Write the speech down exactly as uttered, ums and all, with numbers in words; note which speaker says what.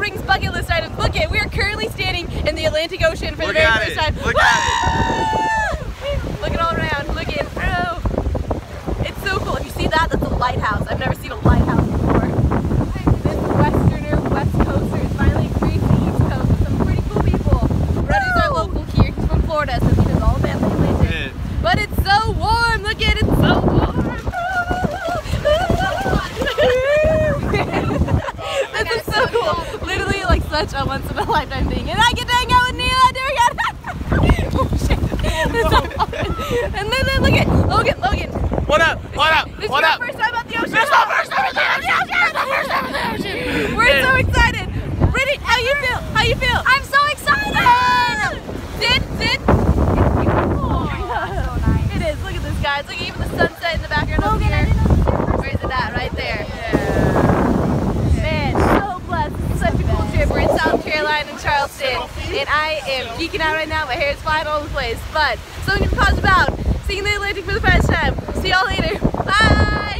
Speaker 1: Springs bucket list items. Look it, we are currently standing in the Atlantic Ocean for
Speaker 2: Look
Speaker 1: the very
Speaker 2: at
Speaker 1: first
Speaker 2: it.
Speaker 1: time.
Speaker 2: Look at it.
Speaker 1: Look it all around. Look it. Oh. It's so cool. If you see that, that's a lighthouse. I've never seen a lighthouse before. This westerner, west coaster is finally agreed to the East Coast with some pretty cool people. Ruddy's our local here. He's from Florida, so he knows all about the Atlantic.
Speaker 2: Yeah.
Speaker 1: But it's so warm. Look at it. It's so warm. This is so cool. Literally like such a once in a lifetime thing. And I get to hang out with Neela. There we go. Oh shit. It's so fun. And then, then look at Logan. Logan.
Speaker 2: What up? What up?
Speaker 1: This
Speaker 2: What
Speaker 1: is
Speaker 2: up?
Speaker 1: your first time at the ocean.
Speaker 2: This is my first time at the ocean. This is my first time at the ocean.
Speaker 1: We're so excited. Brittany, how you feel? How you feel?
Speaker 3: I'm so excited!
Speaker 1: Sit, sit.
Speaker 3: Oh, so nice.
Speaker 1: It is. Look at this, guys. Look at even the sunset in the background over
Speaker 3: Logan, I
Speaker 1: here.
Speaker 3: didn't know this was
Speaker 1: Where is it at? Right there.
Speaker 2: Yeah.
Speaker 1: Man, so blessed. This is such a cool trip. We're in South Carolina and Charleston, and I am geeking out right now. My hair is flying all over the place. But something to be positive about. Seeing the Atlantic for the first time. See y'all later. Bye!